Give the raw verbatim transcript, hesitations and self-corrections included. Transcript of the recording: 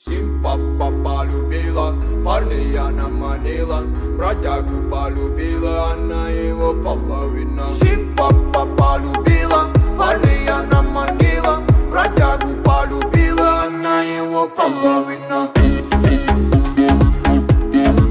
Симпапа полюбила, парня она манила, бродягу полюбила, она его половина. Симпапа полюбила, парня она манила, бродягу полюбила, она его половина.